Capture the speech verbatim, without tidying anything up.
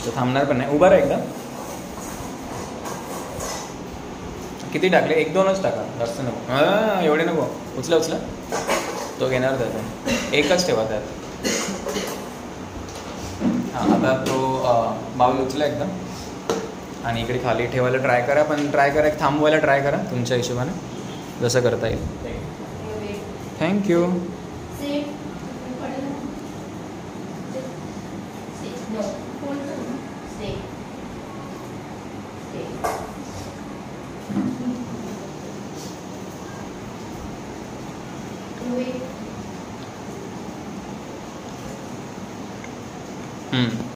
तो थांबणार पण नाही. उभा राहा एकदा. किती टाकले? एक दोनच टाका, जास्त नको. हां एवढे नको. उचला उचला. तो घेणार त्यात. एकच ठेवा त्यात. हां आता तो बाउल उचला एकदम आणि इकडे खाली ठेवायला ट्राय करा. पण ट्राय करा एक थांबवायला ट्राय करा तुमच्या हिशोबाने जसं करता येईल. थँक्यू. हम्म